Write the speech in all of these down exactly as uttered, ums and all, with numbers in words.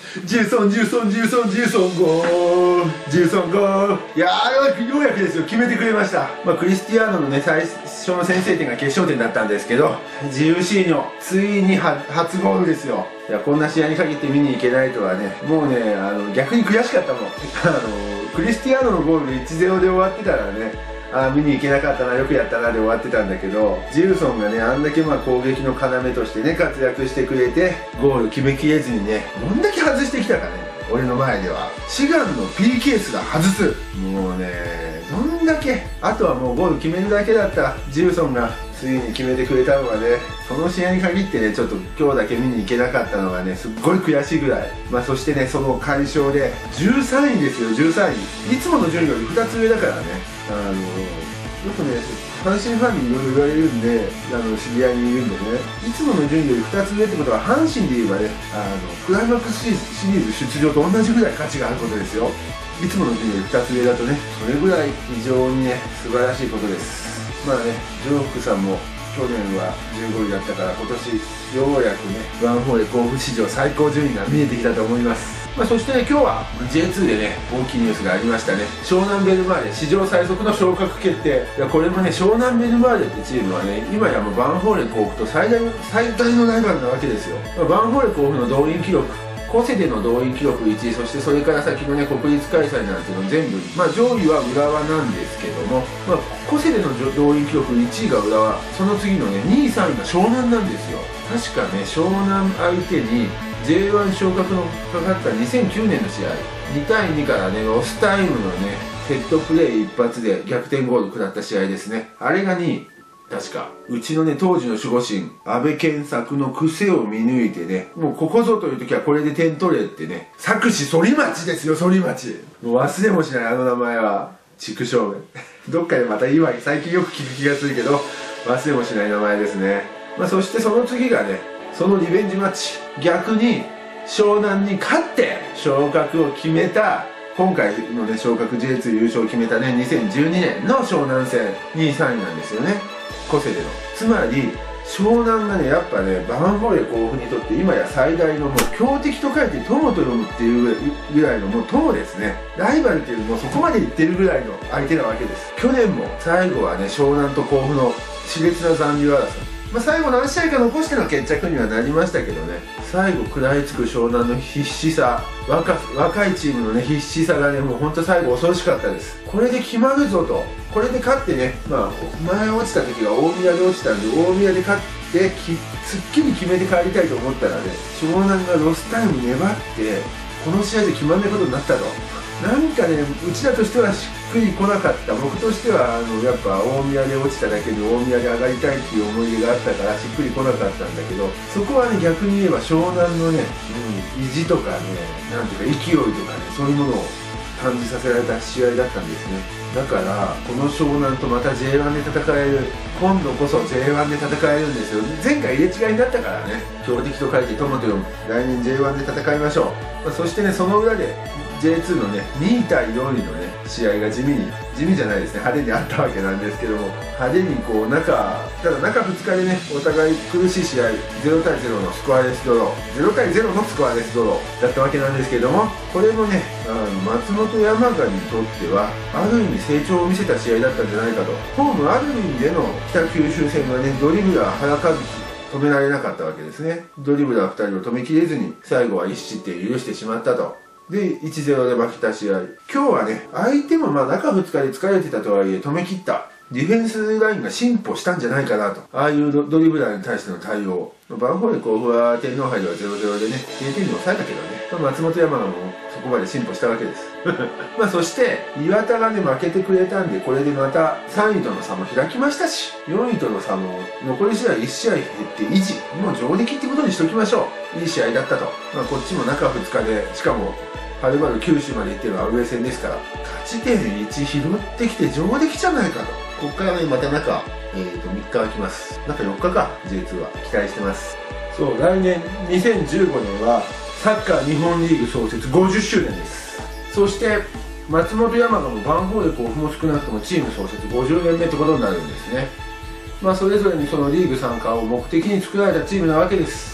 ジェソンジェソンジェソンジェソンゴージェソンゴー。いやーようやくですよ、決めてくれました。まあクリスティアーノのね最初の先制点が決勝点だったんですけど、ジウシーニョついに初ゴールですよ。いやこんな試合に限って見に行けないとはね、もうねあの逆に悔しかったもん。あのクリスティアーノのゴールで いちたいゼロ で終わってたらね、あ見に行けなかったな、よくやったなで終わってたんだけど、ジルソンがねあんだけまあ攻撃の要としてね活躍してくれて、ゴール決めきれずにね、どんだけ外してきたかね、俺の前では。志願の ピーケー すら外す。もうねどんだけ、あとはもうゴール決めるだけだったジルソンがついに決めてくれたのがね、その試合に限ってねちょっと今日だけ見に行けなかったのがねすっごい悔しいぐらい。まあそしてねその快勝でじゅうさんいですよ。じゅうさんい、いつもの順位よりふたつ上だからね。あのよくね阪神ファンにいろいろ言われるんで、あの知り合いにいるんでね、いつもの順位よりふたつ上ってことは阪神で言えばねあのクライマックスシリーズ出場と同じぐらい価値があることですよ。いつもの順位よりふたつ上だとね、それぐらい非常にね素晴らしいことです。まあねジョークさんも去年はじゅうごいだったから今年ようやくねワンホーレ甲府史上最高順位が見えてきたと思います。まあそしてね今日は ジェイツー でね大きいニュースがありましたね。湘南ベルマーレ史上最速の昇格決定。いやこれもね湘南ベルマーレってチームはね今やもうヴァンフォーレ甲府と最大の最大のライバルなわけですよ。まあ、ヴァンフォーレ甲府の動員記録、コセでの動員記録いちい、そしてそれから先のね国立開催なんていうの全部、まあ上位は浦和なんですけども、まあ、コセでの動員記録いちいが浦和、その次のねにいさんいが湘南なんですよ。確かね湘南相手に ジェイワン 昇格のかかったにせんきゅうねんの試合、にたいにからねロスタイムのねセットプレー一発で逆転ゴール食らった試合ですね。あれがにい、確かうちのね当時の守護神阿部健作の癖を見抜いてね、もうここぞという時はこれで点取れってね、佐久市反町ですよ。反町もう忘れもしない、あの名前は畜生めどっかでまた今最近よく聞く気がするけど忘れもしない名前ですね。まあそしてその次がねそのリベンジマッチ、逆に湘南に勝って昇格を決めた、今回のね昇格 ジェイツー 優勝を決めたねにせんじゅうにねんの湘南戦にいさんいなんですよね、コセでの。つまり湘南がねやっぱねヴァンフォーレ甲府にとって今や最大のもう強敵と書いて友と読むっていうぐらいのもう友ですね。ライバルっていうのもそこまで言ってるぐらいの相手なわけです。去年も最後はね湘南と甲府の熾烈な残留争い、まあ、最後何試合か残しての決着にはなりましたけどね、最後食らいつく湘南の必死さ、 若, 若いチームのね必死さがねもうほんと最後恐ろしかったです。これで決まるぞと、これで勝ってね、まあ前落ちた時は大宮で落ちたんで大宮で勝ってきすっきり決めて帰りたいと思ったらね、湘南がロスタイム粘ってこの試合で決まんないことになったと。なんかねうちらとしてはしっくりこなかった。僕としてはあのやっぱ大宮で落ちただけに大宮で上がりたいっていう思い出があったからしっくりこなかったんだけど、そこはね逆に言えば湘南のね、うん、意地とかね、なんていうか勢いとかね、そういうものを感じさせられた試合だったんですね。だからこの湘南とまた ジェイワン で戦える、今度こそ ジェイワン で戦えるんですよ。前回入れ違いになったからね、強敵と書いて友と読む、来年 ジェイワン で戦いましょう。まあ、そしてねその裏でジェイツー のねにいたいよんいのね試合が地味に地味じゃないですね、派手にあったわけなんですけども、派手にこう中ただ中ふつかでねお互い苦しい試合、ゼロたいゼロのスコアレスドロー、ゼロたいゼロのスコアレスドローだったわけなんですけども、これもねあの松本山雅にとってはある意味成長を見せた試合だったんじゃないかと。ホームある意味での北九州戦はねドリブラー原和樹止められなかったわけですね。ドリブラーふたりを止めきれずに最後はいちしってん許してしまったと。で いちたいゼロ で負けた試合、今日はね相手もまあ中ふつかで疲れてたとはいえ止めきった、ディフェンスラインが進歩したんじゃないかなと。ああいうドリブラーに対しての対応、ヴァンフォーレ甲府は天皇杯ではゼロたいゼロでねゼロてんに抑えたけどね、松本山雅もそこまで進歩したわけですまあそして岩田がね負けてくれたんで、これでまたさんいとの差も開きましたし、よんいとの差も残り試合いち試合減って維持、もう上出来ってことにしときましょう。いい試合だったと。まあこっちも中ふつかで、しかもはるばる九州まで行ってるアウェー戦ですから、勝ち点いち拾ってきて上出来じゃないかと。ここからねまた中、えー、とみっか空きます。中よっかか ジェイツー は期待してます。そう、来年にせんじゅうごねんはサッカー日本リーグ創設ごじゅっしゅうねんです。そして松本山雅もヴァンフォーレ甲府も少なくともチーム創設ごじゅうねんめってことになるんですね。まあそれぞれにそのリーグ参加を目的に作られたチームなわけです。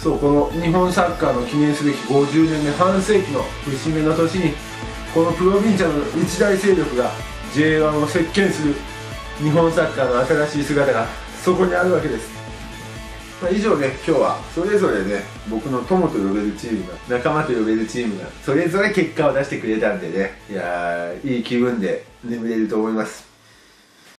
そう、この日本サッカーの記念すべきごじゅうねんめ、半世紀の節目の年にこのプロヴィンチャの一大勢力が ジェイワン を席巻する日本サッカーの新しい姿がそこにあるわけです。まあ、以上ね、今日はそれぞれね、僕の友と呼べるチームが、仲間と呼べるチームがそれぞれ結果を出してくれたんでね、いやー、いい気分で眠れると思います。